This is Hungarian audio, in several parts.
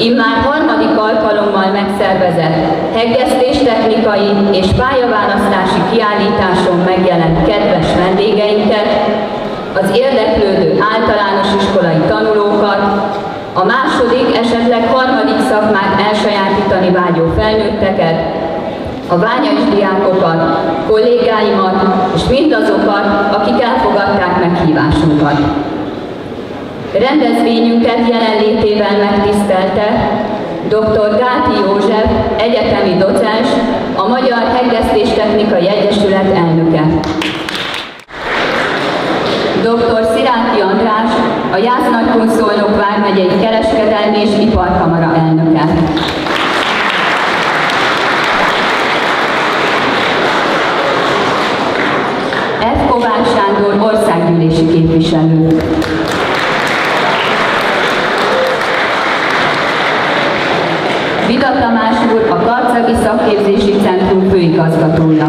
Immár harmadik alkalommal megszervezett hegesztéstechnikai és pályaválasztási kiállításon megjelent kedves vendégeinket, az érdeklődő általános iskolai tanulókat, a második, esetleg harmadik szakmát elsajátítani vágyó felnőtteket, a ványais diákokat, kollégáimat és mindazokat, akik elfogadták meghívásunkat. Rendezvényünket jelenlétével megtisztelte dr. Gáti József, egyetemi docens, a Magyar Hegesztéstechnikai Egyesület elnöke. Dr. Sziráki András, a Jász-Nagykun-Szolnok vármegyei kereskedelmi és iparkamara elnöke. F. Kovács Sándor, országgyűlési képviselő. Vida Tamás úr, a Karcagi Szakképzési Centrum főigazgatója.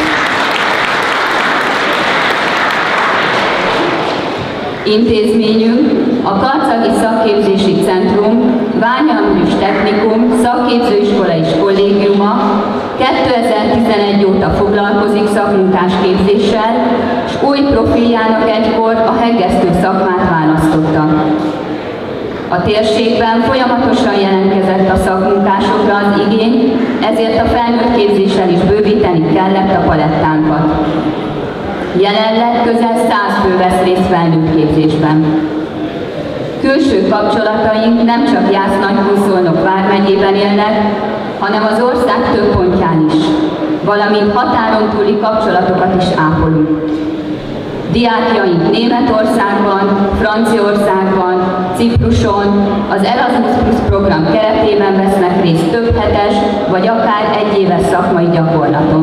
Intézményünk a Karcagi Szakképzési Centrum, Ványaműs Technikum, Szakképzőiskola és Kollégiuma 2011 óta foglalkozik szakmunkásképzéssel, és új profiljának egykor a hegesztő szakmát választotta. A térségben folyamatosan jelentkezett a szakmunkásokra az igény, ezért a felnőtt képzéssel is bővíteni kellett a palettánkat. Jelenleg közel 100 fő vesz részt felnőtt képzésben. Külső kapcsolataink nem csak Jász-Nagykun-Szolnok vármegyében élnek, hanem az ország több pontján is, valamint határon túli kapcsolatokat is ápolunk. Diákjaink Németországban, Franciaországban, Cipruson, az Erasmus Plus program keretében vesznek részt több hetes, vagy akár egyéves szakmai gyakorlaton.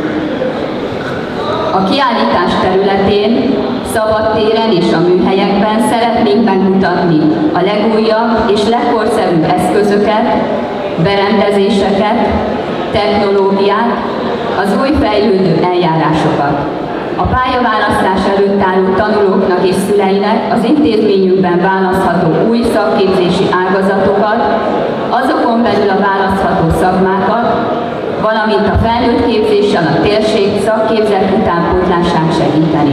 A kiállítás területén, szabadtéren és a műhelyekben szeretnénk megmutatni a legújabb és legkorszerűbb eszközöket, berendezéseket, technológiát, az új fejlődő eljárásokat. A pályaválasztás előtt álló tanulóknak és szüleinek az intézményünkben választható új szakképzési ágazatokat, azokon belül a választható szakmákat, valamint a felnőtt képzéssel a térség szakképzett utánpótlását segíteni.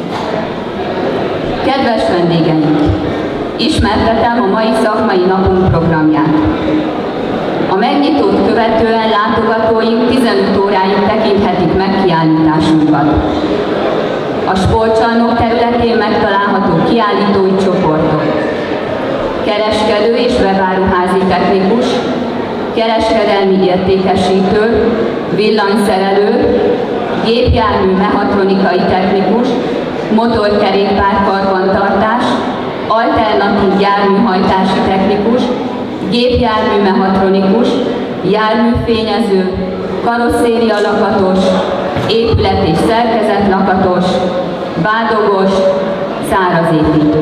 Kedves vendégeink! Ismertetem a mai szakmai napunk programját. A megnyitót követően látogatóink 15 óráig tekinthetik meg kiállításunkat. A sportcsarnok területén megtalálható kiállítói csoportok. Kereskedő és webáruházi technikus, kereskedelmi értékesítő, villanyszerelő, gépjármű mechatronikai technikus, motorkerékpár karbantartás, alternatív járműhajtási technikus, gépjármű mechatronikus, járműfényező, karosszéria lakatos, épület és szerkezet lakatos, bádogos, szárazépítő.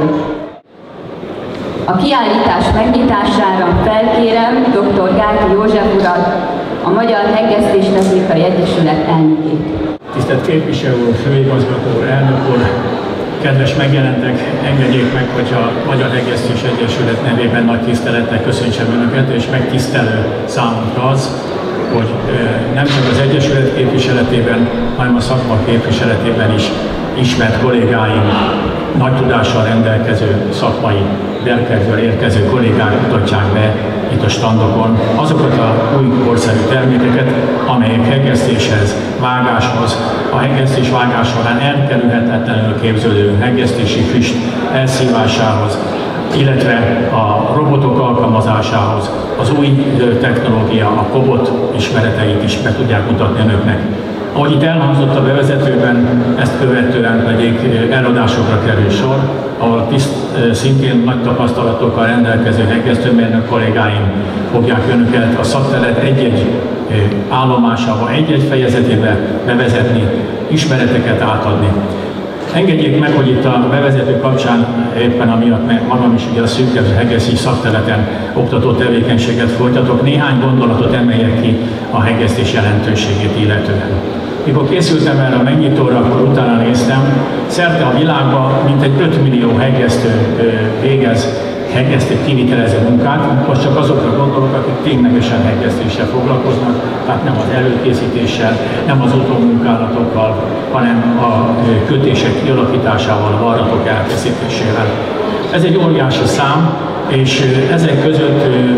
A kiállítás megnyitására felkérem dr. Gáti József urat, a Magyar Hegesztéstechnikai Egyesület elnökét. Tisztelt képviselő úr, főigazgató úr, elnök úr, kedves megjelentek, engedjék meg, hogy a Magyar Hegesztés Egyesület nevében nagy tisztelettel köszöntsem Önöket, és megtisztelő számunkra az, hogy nem csak az Egyesület képviseletében, hanem a szakma képviseletében is ismert kollégáim, nagy tudással rendelkező szakmai berkekből érkező kollégák mutatják be itt a standokon azokat a új korszerű termékeket, amelyek hegesztéshez, vágáshoz, a hegesztés vágás során elkerülhetetlenül képződő hegesztési füst elszívásához, illetve a robotok alkalmazásához, az új technológia, a kobot ismereteit is be tudják mutatni önöknek. Ahogy itt elhangzott a bevezetőben, ezt követően pedig előadásokra kerül sor, ahol szintén nagy tapasztalatokkal rendelkező hegesztőmérnök kollégáim fogják önöket a szakterület egy-egy állomásába, egy-egy fejezetébe bevezetni, ismereteket átadni. Engedjék meg, hogy itt a bevezető kapcsán éppen amiatt, mert magam is ugye a szűkebb hegesztés szakterületen oktató tevékenységet folytatok, néhány gondolatot emeljek ki a hegesztés jelentőségét illetően. Mikor készültem erre a megnyitóra, akkor utána néztem, szerte a világban mintegy 5 millió hegesztő végez hegesztő kivitelező munkát, most csak azokra gondolok, akik ténylegesen hegesztéssel foglalkoznak, tehát nem az előkészítéssel, nem az utómunkálatokkal, hanem a kötések kialakításával, a varratok elkészítésével. Ez egy óriási szám, és ezek között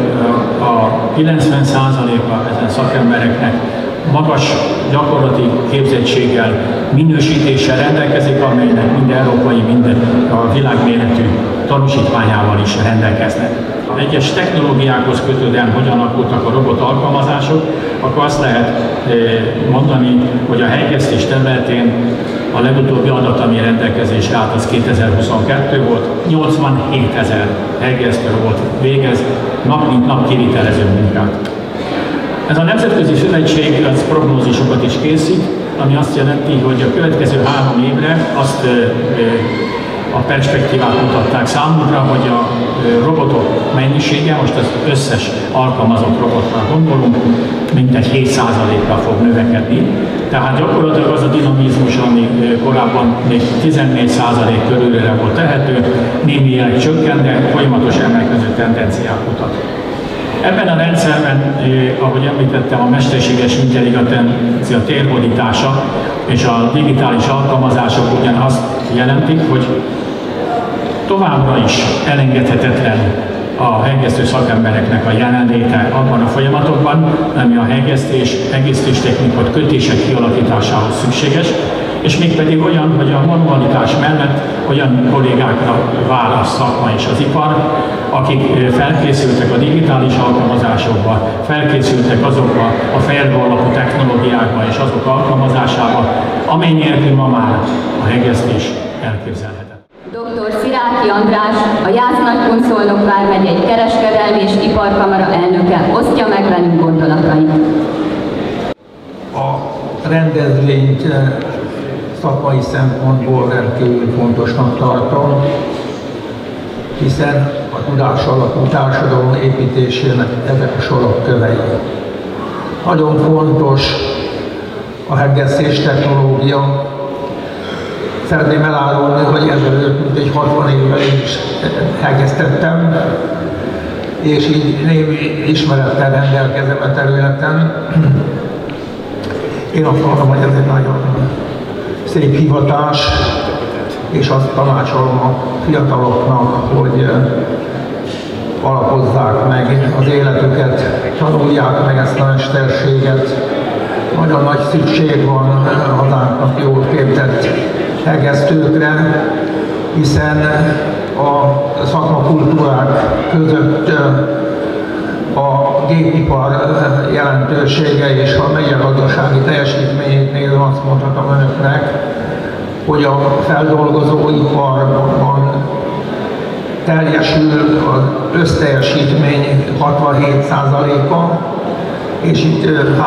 a 90%-a ezen szakembereknek magas gyakorlati képzettséggel, minősítéssel rendelkezik, amelynek mind európai, mind a világméretű tanúsítványával is rendelkeznek. Ha egyes technológiákhoz kötődően hogyan alakultak a robot alkalmazások, akkor azt lehet mondani, hogy a hegesztés területén a legutóbbi adat, ami rendelkezésre állt, az 2022 volt, 87 000 hegesztő robot végez nap mint nap kivitelező munkát. Ez a Nemzetközi Szövetség az prognózisokat is készít, ami azt jelenti, hogy a következő 3 évre azt a perspektívát mutatták számunkra, hogy a robotok mennyisége, most az összes alkalmazott robotra gondolunk, mintegy 7%-kal fog növekedni. Tehát gyakorlatilag az a dinamizmus, ami korábban még 14% körülre volt tehető, némileg csökken, de folyamatos emelkedő tendenciát mutat. Ebben a rendszerben, ahogy említettem, a mesterséges intelligencia térhódítása és a digitális alkalmazások ugyanazt jelentik, hogy továbbra is elengedhetetlen a hegesztő szakembereknek a jelenléte abban a folyamatokban, ami a hegesztés technikot kötések kialakításához szükséges, és mégpedig olyan, hogy a manualitás mellett olyan kollégákra vár a szakma és az ipar, akik felkészültek a digitális alkalmazásokba, felkészültek azokba a fejlődő alapú technológiákba és azok alkalmazásába, amely nélkül ma már a hegesztés elképzelhető. Dr. Sziláki András, a Jász-Nagykun-Szolnok vármegyei Kereskedelmi és Iparkamara elnöke osztja meg velünk gondolatait. A rendezvényt szakmai szempontból rendkívül fontosnak tartom, hiszen a tudás alapú társadalom építésének ezek a sarokkövei. Nagyon fontos a hegesztés technológia. Szeretném elárulni, hogy ezelőtt mintegy 60 évvel én is hegesztettem, és így némi ismerettel rendelkezem a területen. Én azt mondom, hogy ez egy nagyon szép hivatás, és azt tanácsolom a fiataloknak, hogy alapozzák meg az életüket, tanulják meg ezt a mesterséget. Nagyon nagy szükség van hazánknak jól képzett hegesztőkre, hiszen a szakmakultúrák között a gépipar jelentősége és a megyegazdasági teljesítményénél azt mondhatom önöknek, hogy a feldolgozóiparban teljesül az összteljesítmény 67%-a, és itt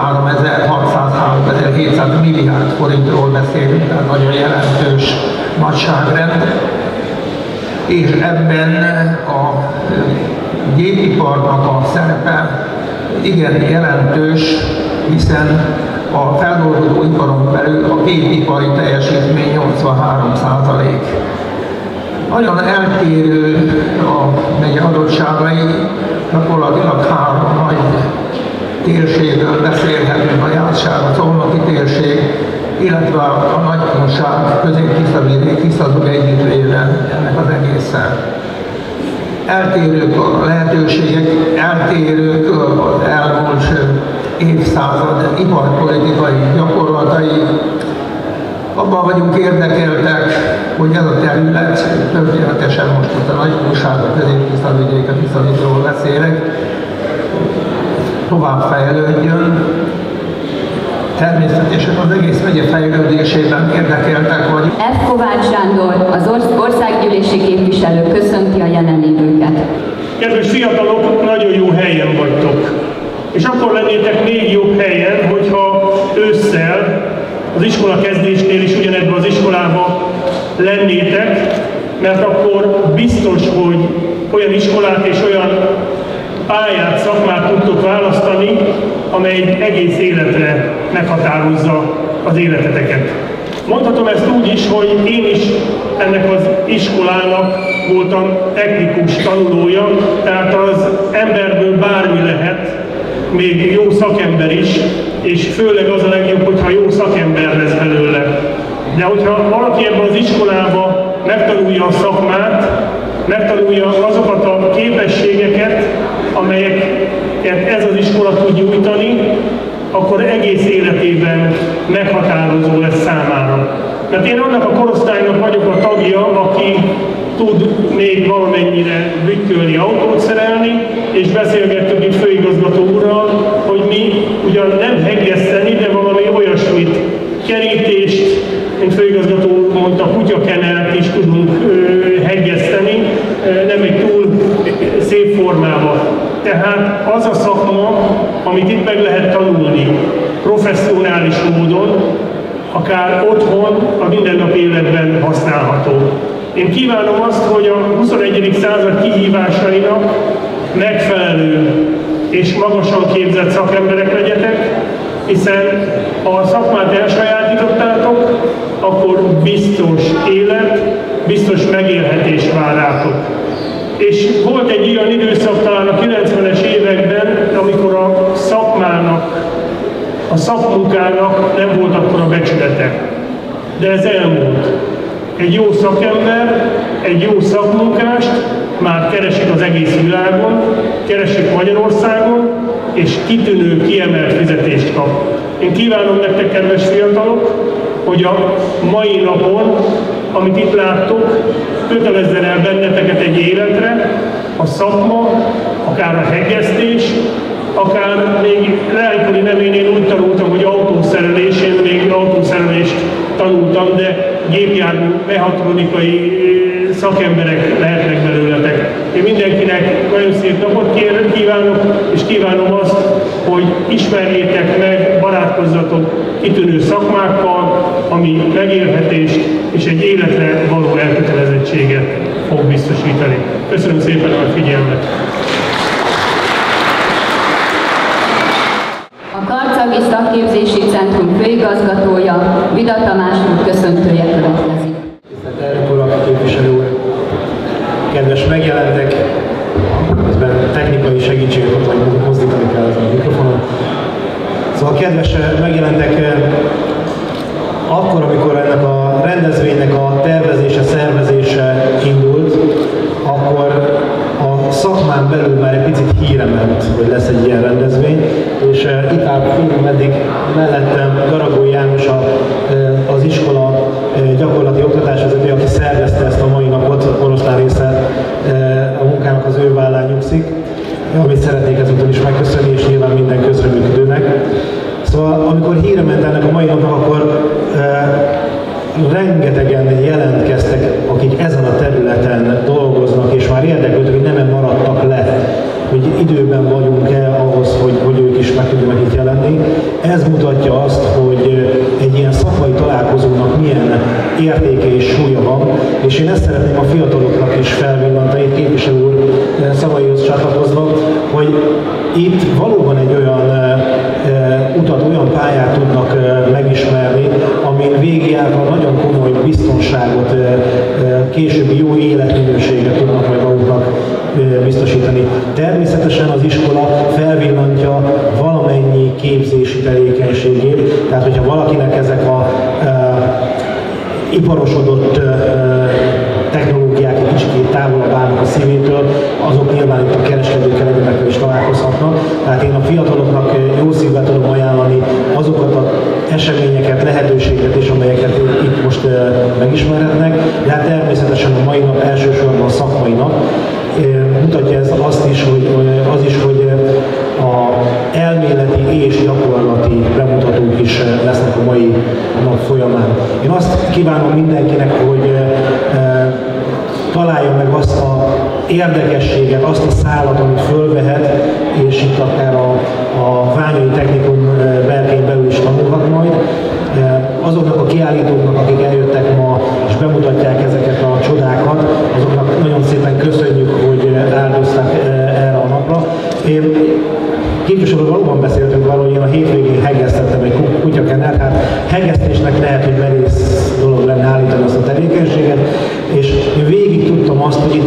3600-3700 milliárd forintról beszélünk, tehát nagyon jelentős nagyságrend. És ebben a gépiparnak a szerepe igen jelentős, hiszen a feldolgozóiparon belül a gépipari teljesítmény 83%. Nagyon eltérő a megye adottságai, gyakorlatilag 3 nagy térségről beszélhetünk, a Jászság, a Szolnoki térség, illetve a Nagykunság, Közép-Tiszavidék, Tiszazug együttvéve ennek az egészen. Eltérők a lehetőségek, eltérők az elmúlt évszázad iparpolitikai gyakorlatai. Abban vagyunk érdekeltek, hogy ez a terület, történetesen most a Nagykunság, a Közép-Tiszavidék, a Tiszavidról beszélek, tovább fejlődjön. Természetesen az egész megye fejlődésében érdekeltek vagy. F. Kovács Sándor, az országgyűlési képviselő köszönti a jelenlévőket. Kedves fiatalok, nagyon jó helyen vagytok. És akkor lennétek még jobb helyen, hogyha ősszel az iskola kezdésnél is ugyanebben az iskolában lennétek, mert akkor biztos, hogy olyan iskolát és olyan pályát, szakmát tudtok választani, amely egész életre meghatározza az életeteket. Mondhatom ezt úgy is, hogy én is ennek az iskolának voltam technikus tanulója, tehát az emberből bármi lehet, még jó szakember is, és főleg az a legjobb, hogyha jó szakember lesz belőle. De hogyha valaki ebben az iskolába megtanulja a szakmát, megtanulja azokat a képességeket, amelyeket ez az iskola tud nyújtani, akkor egész életében meghatározó lesz számára. Mert én annak a korosztálynak vagyok a tagja, aki tud még valamennyire bükkölni, autót szerelni, és beszélgettünk itt főigazgató úrral, hogy mi ugyan nem heggeszteni, de valami olyasmit, kerítést, mint főigazgató úr mondta, kutyakenelt is tudunk heggeszteni, nem egy túl szép formában. Tehát az a szakma, amit itt meg lehet tanulni professzionális módon, akár otthon, a mindennapi életben használható. Én kívánom azt, hogy a 21. század kihívásainak megfelelő és magasan képzett szakemberek legyetek, hiszen ha a szakmát elsajátítottátok, akkor biztos élet, biztos megélhetés vár rátok. És volt egy olyan időszak talán a 90-es években, amikor a szakmának, a szakmunkának nem volt akkora becsülete. De ez elmúlt. Egy jó szakember, egy jó szakmunkást már keresik az egész világon, keresik Magyarországon, és kitűnő, kiemelt fizetést kap. Én kívánom nektek, kedves fiatalok, hogy a mai napon, amit itt láttok, kötelezzen el benneteket egy életre, a szakma, akár a heggesztés, akár még leánykori nemén én úgy tanultam, hogy autószerelés, én még autószerelést tanultam, de gépjármű mechatronikai szakemberek lehetnek belőletek. Én mindenkinek nagyon szép napot kívánok, és kívánom azt, hogy ismerjétek meg, barátkozzatok kitűnő szakmákkal, ami megélhetést és egy életre való elkötelezettséget fog biztosítani. Köszönöm szépen a figyelmet! A Karcagi Szakképzési Centrum főigazgatója, Vida Tamás úr köszöntője következik. Tisztelt elnök urak, képviselő úr, kedves megjelentek, közben technikai segítséget hogy mozdítani kell ezen a mikrofonon. Szóval kedves megjelentek, akkor, amikor ennek a rendezvénynek a tervezése, szervezése indult, akkor a szakmán belül már egy picit híre ment, hogy lesz egy ilyen rendezvény, és itt áll félig meddig mellettem Garagó János, az iskola gyakorlati oktatásvezetője, aki szervezte ezt a mai napot, oroszlán része a munkának az ő vállán nyugszik, amit szeretnék ezúttal is megköszönni, és nyilván minden közreműködőnek. Szóval amikor híre ment ennek a mai napnak, akkor rengetegen jelentkeztek, akik ezen a területen dolgoznak, és már érdeklődtek, hogy nem maradtak le, hogy időben vagyunk-e ahhoz, hogy ők is meg tudjanak itt jelenni. Ez mutatja azt, hogy egy ilyen szakmai találkozónak milyen értéke és súlya van, és én ezt szeretném a fiataloknak is felvillantani, képviselő úr szavaihoz csatlakozva, hogy itt valóban egy olyan utat, olyan pályát tudnak megismerni, amin végigjárva nagyon komoly biztonságot, későbbi jó életminőséget tudnak majd maguknak biztosítani. Természetesen az iskola felvillantja valamennyi képzési tevékenységét, tehát hogyha valakinek ezek a iparosodott technológiák egy kicsit távolabb állnak a szívétől, azok nyilván itt a kereskedőkkel, egyébekkel is találkozhatnak. Tehát én a fiataloknak jó szívvel tudom ajánlani azokat az eseményeket, lehetőségeket is, amelyeket itt most megismerhetnek, de hát természetesen a mai nap elsősorban a szakmai nap. Mutatja ez azt is, hogy a elméleti és gyakorlati bemutatók is lesznek a mai nap folyamán. Én azt kívánom mindenkinek, hogy találja meg azt az érdekességet, azt a szálat, amit fölvehet, és itt akár a Ványai Technikum berkein belül is tanulhat majd. Azoknak a kiállítóknak, akik eljöttek ma és bemutatják ezeket a csodákat, azoknak nagyon szépen köszönjük, hogy áldozták erre a napra. Én képviselő valóban beszéltünk arról, hogy én a hétvégén heggesztettem egy kutyakenert, hát heggesztésnek lehet, hogy merész dolog lenne állítani azt a tevékenységet, és én végig tudtam azt, hogy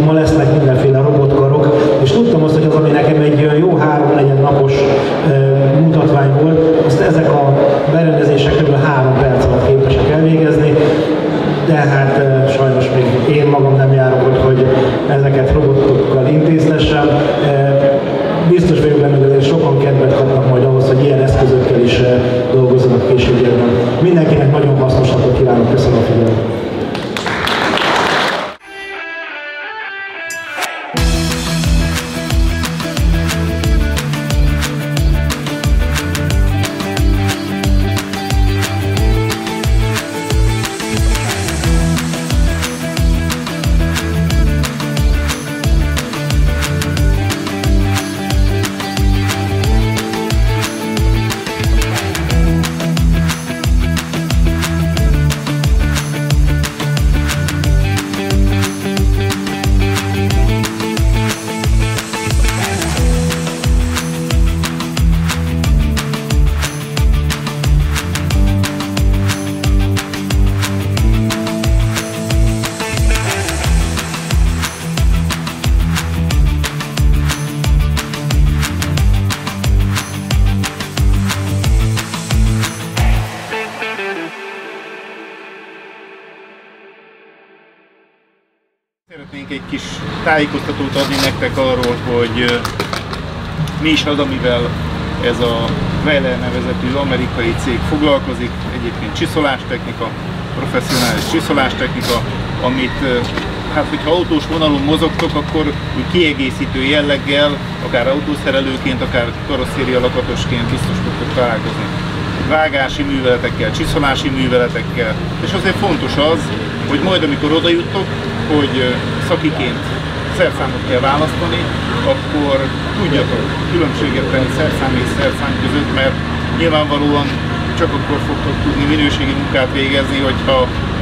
Szeretnénk egy kis tájékoztatót adni nektek arról, hogy mi is az, amivel ez a Weiler nevezetű amerikai cég foglalkozik. Egyébként csiszolástechnika, professzionális csiszolástechnika, amit hát, hogyha autós vonalon mozogtok, akkor kiegészítő jelleggel, akár autószerelőként, akár karosszéria lakatosként biztos tudtok találkozni. Vágási műveletekkel, csiszolási műveletekkel, és azért fontos az, hogy majd amikor oda juttok, hogy szakiként szerszámot kell választani, akkor tudjatok különbséget tenni szerszám és szerszám között, mert nyilvánvalóan csak akkor fogtok tudni minőségi munkát végezni, hogyha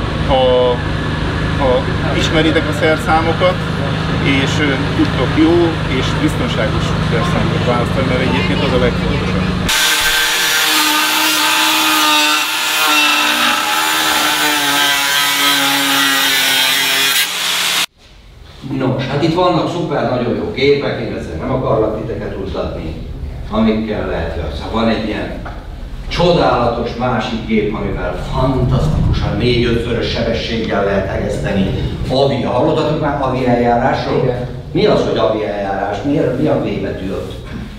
ismeritek a szerszámokat, és tudtok jó és biztonságos szerszámokat választani, mert egyébként az a legfontosabb. Nos, hát itt vannak szuper, nagyon jó gépek, én ezzel nem akarlak titeket utatni, amikkel lehet. Szóval van egy ilyen csodálatos másik gép, amivel fantasztikusan 4-5-szörös sebességgel lehet egeszteni AVI. Hallottatok már AVI eljárásról? Igen. Mi az, hogy AVI eljárás? Mi a V betű ott?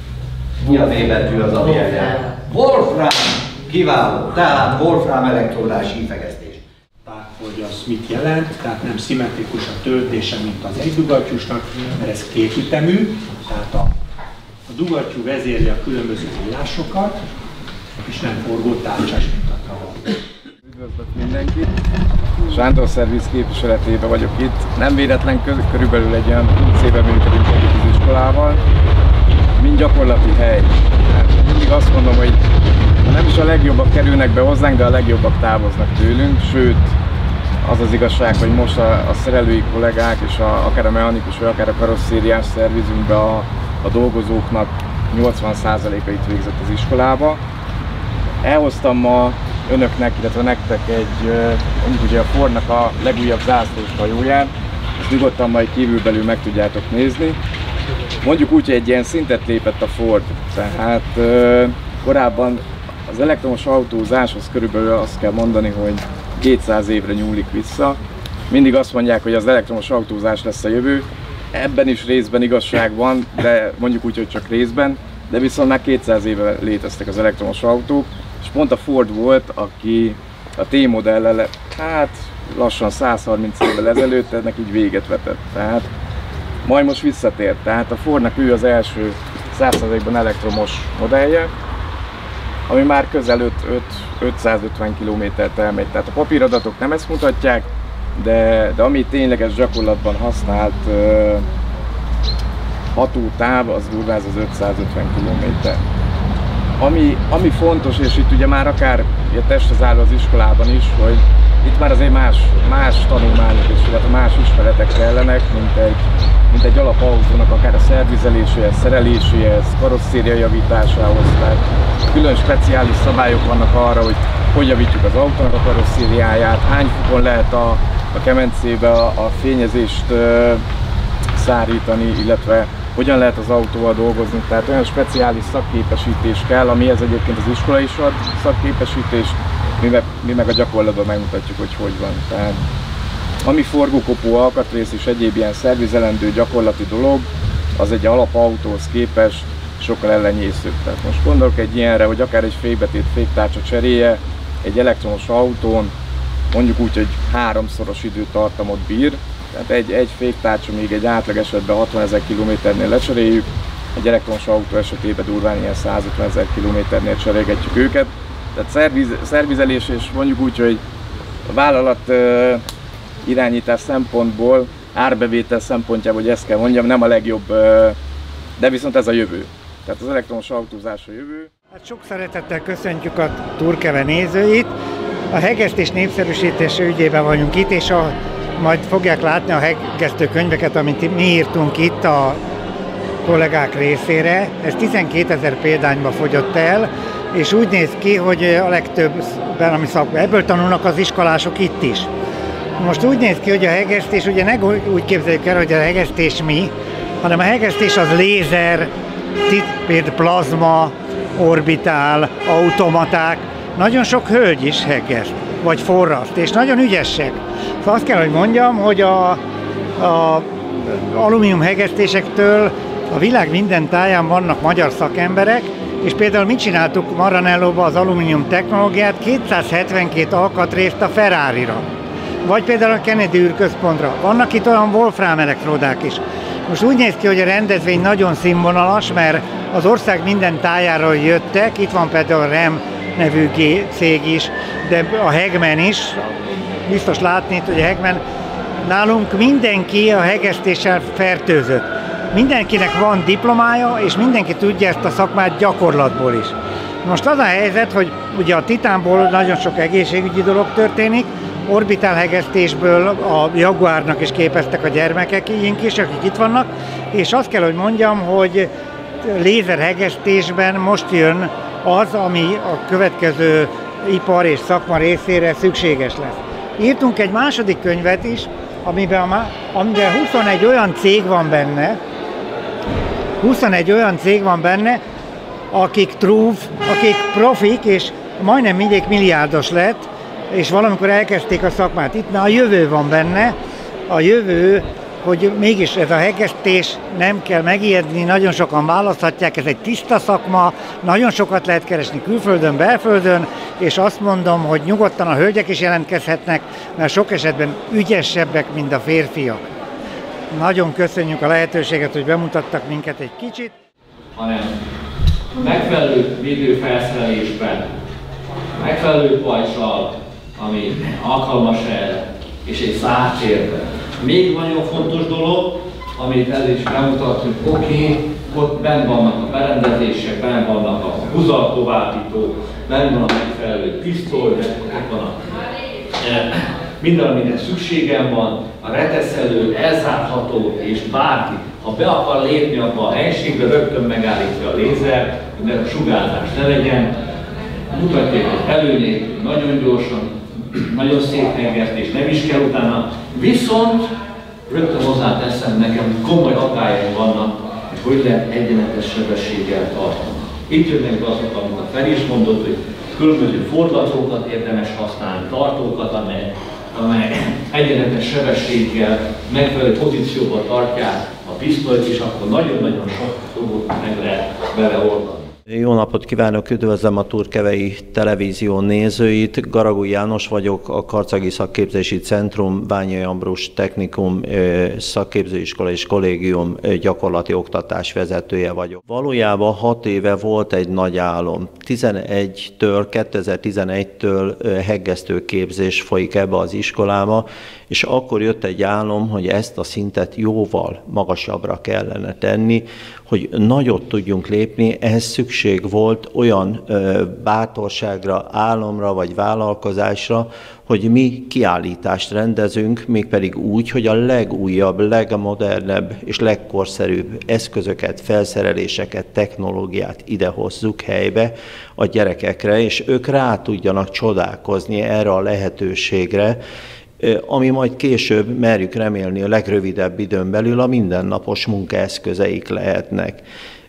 Mi a V betű az AVI eljárás? Wolfram! Kiváló! Tehát Wolfram elektrodás hívegesztés. Hogy az mit jelent, tehát nem szimmetrikus a töltése, mint az egy dugattyúsnak, mert ez kétütemű, tehát a dugattyú vezérli a különböző villásokat, és nem forgó tárcsás, mint a travar. Üdvözlök mindenkit! Sándor Szerviz képviseletében vagyok itt. Nem véletlen körülbelül egy olyan 20 éve működünk együtt az iskolával. Mind gyakorlati hely. Hát mindig azt mondom, hogy nem is a legjobbak kerülnek be hozzánk, de a legjobbak távoznak tőlünk, sőt, az az igazság, hogy most a szerelői kollégák és akár a mechanikus vagy akár a karosszériás szervizünkbe a dolgozóknak 80%-a itt végzett az iskolába. Elhoztam ma önöknek, illetve nektek mondjuk ugye a Fordnak a legújabb zászlós hajóját, ezt nyugodtan majd kívülbelül meg tudjátok nézni. Mondjuk úgy, hogy egy ilyen szintet lépett a Ford, tehát korábban az elektromos autózáshoz körülbelül azt kell mondani, hogy 200 évre nyúlik vissza. Mindig azt mondják, hogy az elektromos autózás lesz a jövő. Ebben is részben igazság van, de mondjuk úgy, hogy csak részben. De viszont már 200 éve léteztek az elektromos autók, és pont a Ford volt, aki a T-modellel, hát lassan 130 évvel ezelőtt ennek így véget vetett. Tehát majd most visszatért. Tehát a Fordnak ő az első 100%-ban elektromos modellje, ami már közel 550 km-t elmegy. Tehát a papíradatok nem ezt mutatják, de ami tényleges gyakorlatban használt hatótáv, az durván az 550 km. Ami fontos, és itt ugye már akár testhez álló az iskolában is, hogy itt már azért más tanulmányok és illetve más ismeretek kellenek, mint egy alapautónak akár a szervizeléséhez, szereléséhez, karosszéria javításához. Tehát külön speciális szabályok vannak arra, hogy javítjuk az autónak a karosszériáját, hány fokon lehet a kemencébe a fényezést szárítani, illetve hogyan lehet az autóval dolgozni. Tehát olyan speciális szakképesítés kell, amihez egyébként az iskola is ad szakképesítést, mi meg a gyakorlatban megmutatjuk, hogy van. Tehát, ami forgókopó, alkatrész és egyéb ilyen szervizelendő gyakorlati dolog, az egy alapautóhoz képest sokkal ellenyészőbb. Tehát most gondolok egy ilyenre, hogy akár egy fékbetét féktárcsa cseréje egy elektromos autón, mondjuk úgy, hogy 3-szoros időtartamot bír. Tehát egy féktárcsa még egy átlag esetben 60 000 km-nél lecseréljük, egy elektromos autó esetében durván ilyen 150 000 km-nél cserélgetjük őket. Tehát szervizelés és mondjuk úgy, hogy a vállalat irányítás szempontból, árbevétel szempontjából, hogy ezt kell mondjam, nem a legjobb, de viszont ez a jövő. Tehát az elektromos autózás a jövő. Hát sok szeretettel köszöntjük a Turkeve nézőit. A hegesztés népszerűsítése ügyében vagyunk itt, és majd fogják látni a hegesztő könyveket, amit mi írtunk itt a kollégák részére. Ez 12 000 példányba fogyott el, és úgy néz ki, hogy a legtöbben, ami szakmában, ebből tanulnak az iskolások itt is. Most úgy néz ki, hogy a hegesztés, ugye ne úgy képzeljük el, hogy a hegesztés mi, hanem a hegesztés az lézer, például plazma, orbitál, automaták, nagyon sok hölgy is heggeszt, vagy forraszt, és nagyon ügyesek. Szóval azt kell, hogy mondjam, hogy a Az alumínium hegesztésektől a világ minden táján vannak magyar szakemberek, és például mit csináltuk Maranellóban az alumínium technológiát, 272 alkatrészt a Ferrarira, vagy például a Kennedy űrközpontra. Vannak itt olyan Wolfram elektródák is. Most úgy néz ki, hogy a rendezvény nagyon színvonalas, mert az ország minden tájáról jöttek, itt van például a REM nevű cég is, de a Hegman is, biztos látni, hogy a Hegman, nálunk mindenki a hegesztéssel fertőzött. Mindenkinek van diplomája, és mindenki tudja ezt a szakmát gyakorlatból is. Most az a helyzet, hogy ugye a titánból nagyon sok egészségügyi dolog történik, orbitálhegesztésből a Jaguárnak is képeztek a gyermekeink is, akik itt vannak, és azt kell, hogy mondjam, hogy lézerhegesztésben most jön az, ami a következő ipar és szakma részére szükséges lesz. Írtunk egy második könyvet is, amiben 21 olyan cég van benne, akik akik profik, és majdnem mindig milliárdos lett, és valamikor elkezdték a szakmát. Itt a jövő van benne, a jövő, hogy mégis ez a hegesztés nem kell megijedni, nagyon sokan választhatják, ez egy tiszta szakma, nagyon sokat lehet keresni külföldön, belföldön, és azt mondom, hogy nyugodtan a hölgyek is jelentkezhetnek, mert sok esetben ügyesebbek, mint a férfiak. Nagyon köszönjük a lehetőséget, hogy bemutattak minket egy kicsit. Hanem megfelelő védőfelszerelésben, megfelelő pajzsal, ami alkalmas erre, és egy zárt térben. Még nagyon fontos dolog, amit ez is bemutatjuk, ott benn vannak a berendezések, benn vannak a húzaltovábbítók, benn van a megfelelő pisztoly, ott van a minden, amire szükségem van, a reteszelő, elzárható, és bárki, ha be akar lépni abba a helységbe, rögtön megállítja a lézer, hogy a sugárzás ne legyen. Mutatják az előnék, nagyon gyorsan, nagyon szép hegesztés, nem is kell utána. Viszont rögtön hozzáteszem nekem, komoly aggályok vannak, hogy lehet egyenletes sebességgel tartani. Itt jönnek azok, amit a Feri is mondott, hogy különböző forgatókat érdemes használni, tartókat, amely egyenletes sebességgel megfelelő pozícióba tartják a pisztolyt, és akkor nagyon-nagyon sok dolgot meg lehet vele oldani. Jó napot kívánok, üdvözlöm a Turkevei Televízió nézőit. Garagúj János vagyok, a Karcagi Szakképzési Centrum, Ványai Ambrus Technikum Szakképzőiskola és Kollégium gyakorlati oktatás vezetője vagyok. Valójában 6 éve volt egy nagy álom. 2011-től hegesztőképzés folyik ebbe az iskolába, és akkor jött egy álom, hogy ezt a szintet jóval magasabbra kellene tenni, hogy nagyot tudjunk lépni, ehhez szükség volt olyan bátorságra, álomra vagy vállalkozásra, hogy mi kiállítást rendezünk, mégpedig úgy, hogy a legújabb, legmodernebb és legkorszerűbb eszközöket, felszereléseket, technológiát idehozzuk helybe a gyerekekre, és ők rá tudjanak csodálkozni erre a lehetőségre, ami majd később, merjük remélni, a legrövidebb időn belül a mindennapos munkaeszközeik lehetnek.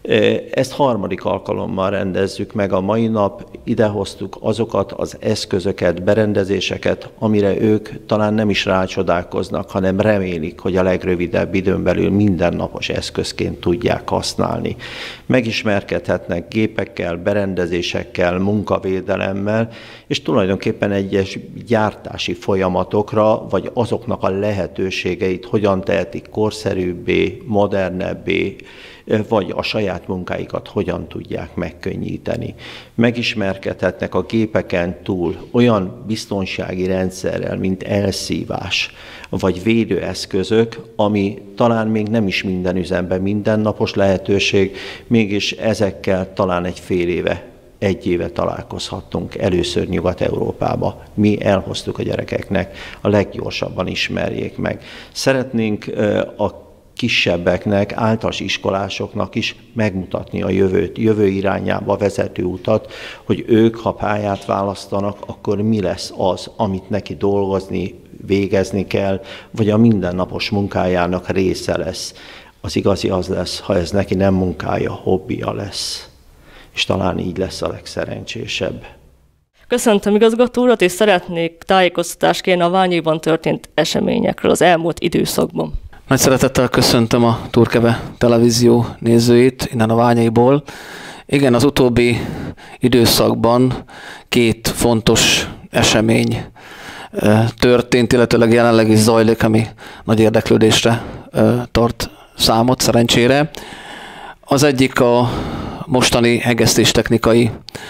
Ezt harmadik alkalommal rendezzük meg a mai nap, idehoztuk azokat az eszközöket, berendezéseket, amire ők talán nem is rácsodálkoznak, hanem remélik, hogy a legrövidebb időn belül mindennapos eszközként tudják használni. Megismerkedhetnek gépekkel, berendezésekkel, munkavédelemmel, és tulajdonképpen egyes gyártási folyamatokra, vagy azoknak a lehetőségeit hogyan tehetik korszerűbbé, modernebbé, vagy a saját munkáikat hogyan tudják megkönnyíteni. Megismerkedhetnek a gépeken túl olyan biztonsági rendszerrel, mint elszívás, vagy védőeszközök, ami talán még nem is minden üzemben mindennapos lehetőség, mégis ezekkel talán egy fél éve, egy éve találkozhattunk először Nyugat-Európába. Mi elhoztuk a gyerekeknek, a leggyorsabban ismerjék meg. Szeretnénk a kisebbeknek, általános iskolásoknak is megmutatni a jövőt, jövő irányába vezető utat, hogy ők, ha pályát választanak, akkor mi lesz az, amit neki dolgozni, végezni kell, vagy a mindennapos munkájának része lesz. Az igazi az lesz, ha ez neki nem munkája, hobbija lesz. És talán így lesz a legszerencsésebb. Köszöntöm igazgató urat, és szeretnék tájékoztatást kérni a Ványaiban történt eseményekről az elmúlt időszakban. Nagy szeretettel köszöntöm a Turkeve televízió nézőit innen a Ványaiból. Igen, az utóbbi időszakban két fontos esemény történt, illetőleg jelenleg is zajlik, ami nagy érdeklődésre tart számot, szerencsére. Az egyik a mostani hegesztéstechnikai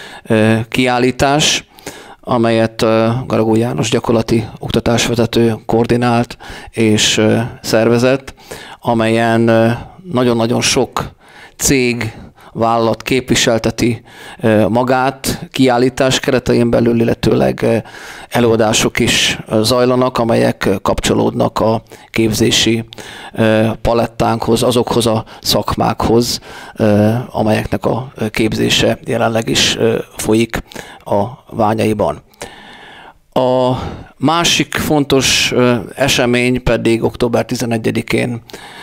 kiállítás, amelyet Garagó János gyakorlati oktatásvezető koordinált és szervezett, amelyen nagyon-nagyon sok cég, vállalat képviselteti magát, kiállítás keretein belül, illetőleg előadások is zajlanak, amelyek kapcsolódnak a képzési palettánkhoz, azokhoz a szakmákhoz, amelyeknek a képzése jelenleg is folyik a Ványaiban. A másik fontos esemény pedig október 11-én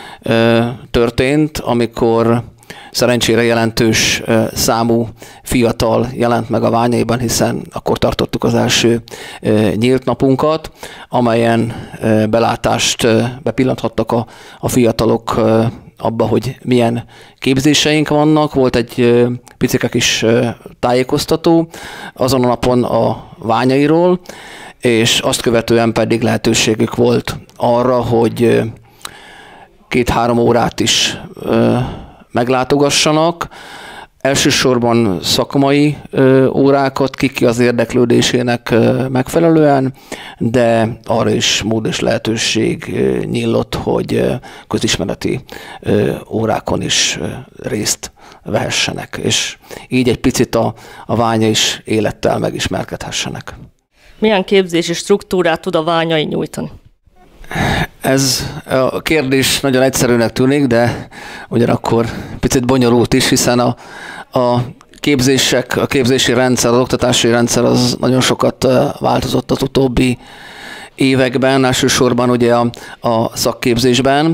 történt, amikor szerencsére jelentős számú fiatal jelent meg a Ványaiban, hiszen akkor tartottuk az első nyílt napunkat, amelyen bepillanthattak a fiatalok abba, hogy milyen képzéseink vannak. Volt egy picike kis tájékoztató azon a napon a Ványairól, és azt követően pedig lehetőségük volt arra, hogy 2-3 órát is meglátogassanak. Elsősorban szakmai órákat, ki az érdeklődésének megfelelően, de arra is mód és lehetőség nyílt, hogy közismereti órákon is részt vehessenek, és így egy picit a Ványa is élettel megismerkedhessenek. Milyen képzési struktúrát tud a Ványai nyújtani? Ez a kérdés nagyon egyszerűnek tűnik, de ugyanakkor picit bonyolult is, hiszen a képzési rendszer, az oktatási rendszer az nagyon sokat változott az utóbbi években, elsősorban ugye a szakképzésben.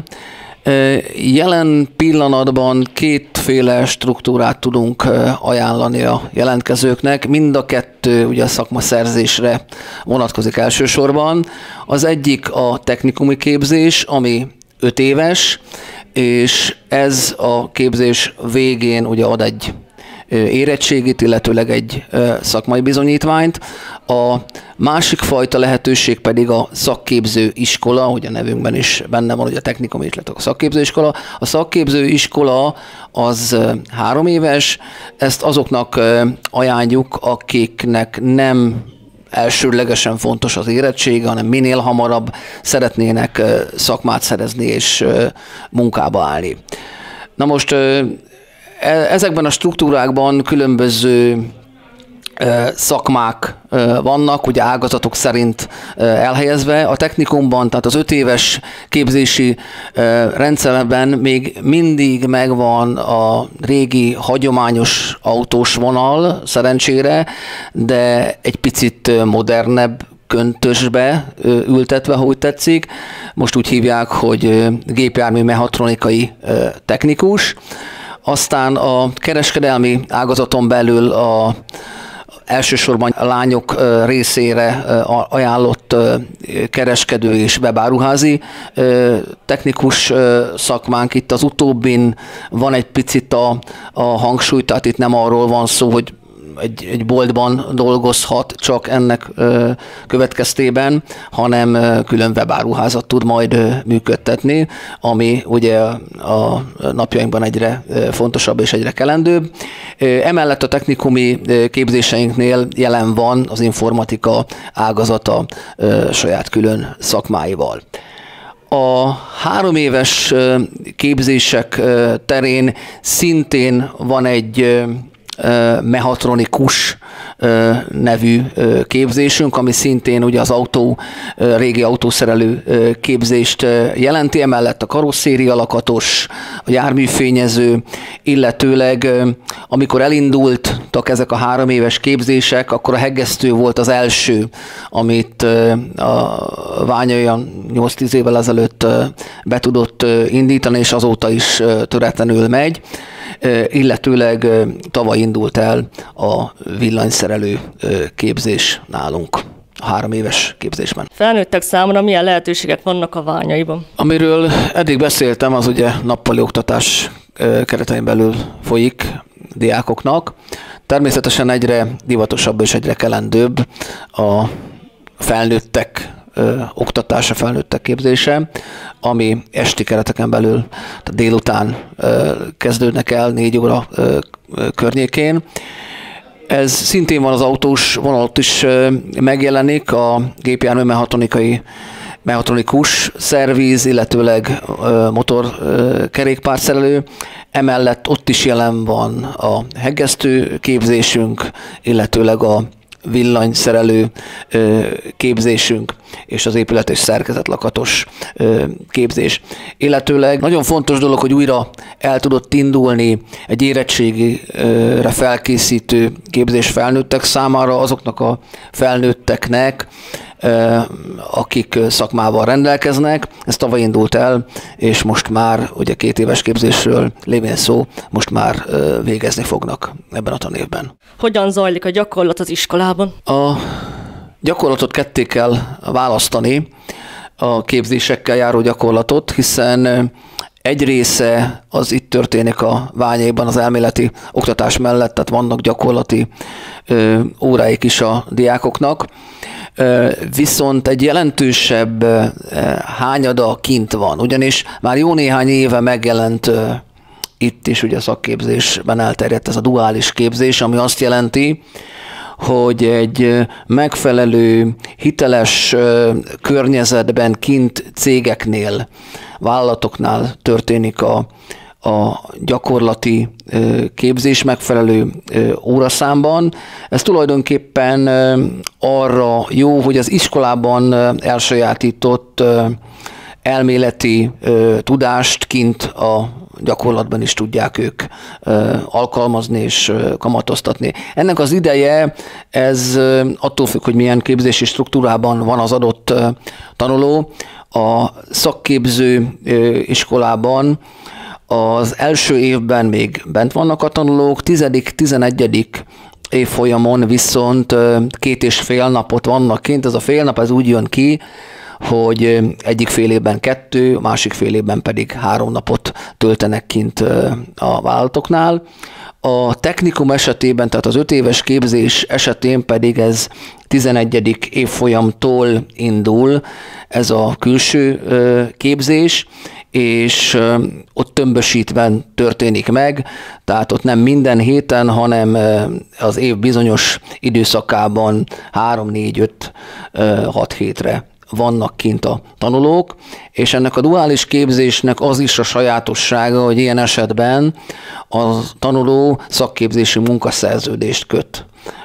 Jelen pillanatban kétféle struktúrát tudunk ajánlani a jelentkezőknek. Mind a kettő ugye a szakmaszerzésre vonatkozik elsősorban. Az egyik a technikumi képzés, ami 5 éves, és ez a képzés végén ugye ad egy érettségit, illetőleg egy szakmai bizonyítványt. A másik fajta lehetőség pedig a szakképző iskola, hogy a nevünkben is benne van, hogy a technikum, illetve a szakképző iskola. A szakképző iskola az 3 éves, ezt azoknak ajánljuk, akiknek nem elsődlegesen fontos az érettsége, hanem minél hamarabb szeretnének szakmát szerezni és munkába állni. Na most ezekben a struktúrákban különböző szakmák vannak, ugye ágazatok szerint elhelyezve. A technikumban, tehát az 5 éves képzési rendszerben még mindig megvan a régi hagyományos autós vonal, szerencsére, de egy picit modernebb köntösbe ültetve, ha úgy tetszik. Most úgy hívják, hogy gépjármű mechatronikai technikus. Aztán a kereskedelmi ágazaton belül elsősorban a lányok részére ajánlott kereskedő és webáruházi technikus szakmánk. Itt az utóbbin van egy picit a hangsúly, tehát itt nem arról van szó, hogy egy boltban dolgozhat csak ennek következtében, hanem külön webáruházat tud majd működtetni, ami ugye a napjainkban egyre fontosabb és egyre kelendőbb. Emellett a technikumi képzéseinknél jelen van az informatika ágazata saját külön szakmáival. A 3 éves képzések terén szintén van egy mechatronikus nevű képzésünk, ami szintén ugye az régi autószerelő képzést jelenti, emellett a karosszéria lakatos, a járműfényező, illetőleg amikor elindultak ezek a 3 éves képzések, akkor a hegesztő volt az első, amit a Ványa olyan 8-10 évvel ezelőtt be tudott indítani, és azóta is töretlenül megy, illetőleg tavaly indult el a villanyszerelő képzés nálunk. a 3 éves képzésben. Felnőttek számára milyen lehetőségek vannak a Ványaiban? Amiről eddig beszéltem, az ugye nappali oktatás keretein belül folyik diákoknak. Természetesen egyre divatosabb és egyre kelendőbb a felnőttek oktatása, felnőttek képzése, ami esti kereteken belül, tehát délután kezdődnek el 4 óra környékén. Ez szintén van az autós vonalat is megjelenik, a gépjármű mechatronikus szerviz, illetőleg motorkerékpárszerelő. Emellett ott is jelen van a hegesztő képzésünk, illetőleg a villanyszerelő képzésünk és az épület és szerkezetlakatos képzés. Illetőleg nagyon fontos dolog, hogy újra el tudott indulni egy érettségire felkészítő képzés felnőttek számára, azoknak a felnőtteknek, akik szakmával rendelkeznek. Ez tavaly indult el, és most már ugye 2 éves képzésről lévén szó, most már végezni fognak ebben a tanévben. Hogyan zajlik a gyakorlat az iskolában? A gyakorlatot ketté kell választani, a képzésekkel járó gyakorlatot, hiszen egy része az itt történik a Ványaiban az elméleti oktatás mellett, tehát vannak gyakorlati óráik is a diákoknak, viszont egy jelentősebb hányada kint van, ugyanis már jó néhány éve megjelent itt is ugye a szakképzésben elterjedt ez a duális képzés, ami azt jelenti, hogy egy megfelelő, hiteles környezetben kint cégeknél, vállalatoknál történik a gyakorlati képzés megfelelő óraszámban. Ez tulajdonképpen arra jó, hogy az iskolában elsajátított elméleti tudást kint a gyakorlatban is tudják ők alkalmazni és kamatoztatni. Ennek az ideje, ez attól függ, hogy milyen képzési struktúrában van az adott tanuló. A szakképző iskolában az első évben még bent vannak a tanulók, 10.-11. évfolyamon viszont 2,5 napot vannak kint. Ez a fél nap ez úgy jön ki, hogy egyik fél évben 2, a másik fél évben pedig 3 napot töltenek kint a vállalatoknál. A technikum esetében, tehát az 5 éves képzés esetén pedig ez 11. évfolyamtól indul ez a külső képzés, és ott tömbösítven történik meg, tehát ott nem minden héten, hanem az év bizonyos időszakában 3, 4, 5, 6 hétre vannak kint a tanulók, és ennek a duális képzésnek az is a sajátossága, hogy ilyen esetben a tanuló szakképzési munkaszerződést köt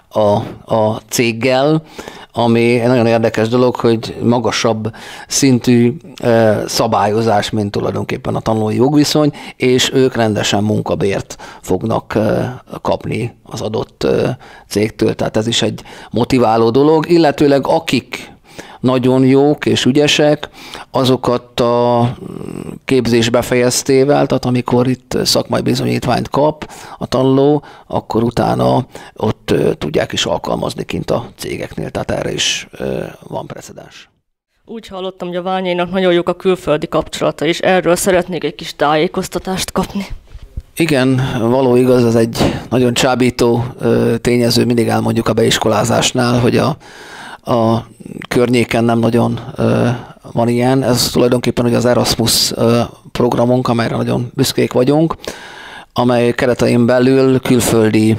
a céggel, ami egy nagyon érdekes dolog, hogy magasabb szintű szabályozás, mint tulajdonképpen a tanulói jogviszony, és ők rendesen munkabért fognak kapni az adott cégtől. Tehát ez is egy motiváló dolog, illetőleg akik nagyon jók és ügyesek, azokat a képzés befejeztével, tehát amikor itt szakmai bizonyítványt kap a tanuló, akkor utána ott tudják is alkalmazni kint a cégeknél, tehát erre is van precedens. Úgy hallottam, hogy a Ványainak nagyon jók a külföldi kapcsolata, és erről szeretnék egy kis tájékoztatást kapni. Igen, való igaz, ez egy nagyon csábító tényező, mindig elmondjuk a beiskolázásnál, hogy a környéken nem nagyon van ilyen. Ez tulajdonképpen ugye az Erasmus programunk, amelyre nagyon büszkék vagyunk, amely keretein belül külföldi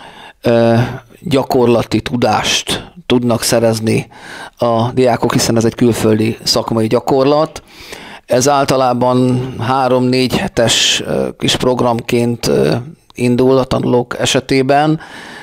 gyakorlati tudást tudnak szerezni a diákok, hiszen ez egy külföldi szakmai gyakorlat. Ez általában 3-4 hetes kis programként indul a tanulók esetében,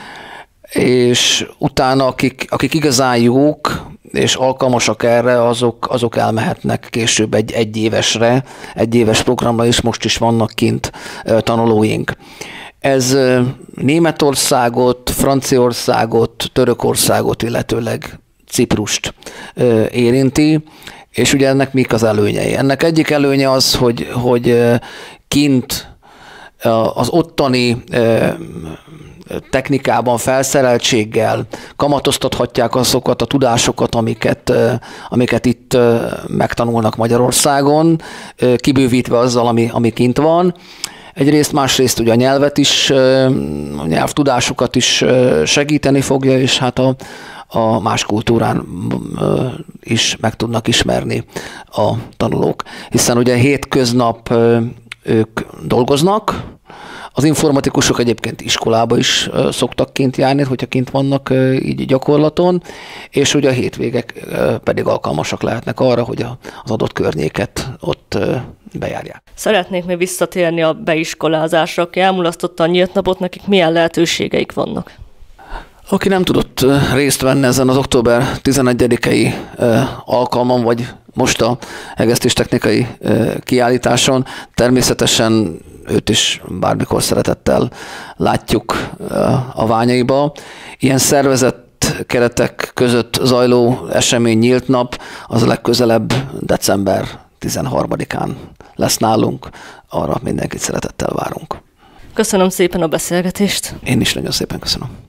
és utána akik igazán jók és alkalmasak erre, azok elmehetnek később egy éves programra, és most is vannak kint tanulóink. Ez Németországot, Franciaországot, Törökországot, illetőleg Ciprust érinti, és ugye ennek mik az előnyei? Ennek egyik előnye az, hogy kint az ottani technikában, felszereltséggel kamatoztathatják azokat a tudásokat, amiket itt megtanulnak Magyarországon, kibővítve azzal, ami kint van. Egyrészt, másrészt ugye a nyelvet is, a nyelvtudásukat is segíteni fogja, és hát a más kultúrán is meg tudnak ismerni a tanulók. Hiszen ugye hétköznap ők dolgoznak, az informatikusok egyébként iskolába is szoktak kint járni, hogyha kint vannak így gyakorlaton, és ugye a hétvégek pedig alkalmasak lehetnek arra, hogy az adott környéket ott bejárják. Szeretnék még visszatérni a beiskolázásra, aki elmulasztotta a nyílt napot, nekik milyen lehetőségeik vannak? Aki nem tudott részt venni ezen az október 11-i alkalmon, vagy most a hegesztéstechnikai kiállításon, természetesen őt is bármikor szeretettel látjuk a Ványaiba. Ilyen szervezett keretek között zajló esemény, nyílt nap, az a legközelebb december 13-án lesz nálunk, arra mindenkit szeretettel várunk. Köszönöm szépen a beszélgetést. Én is nagyon szépen köszönöm.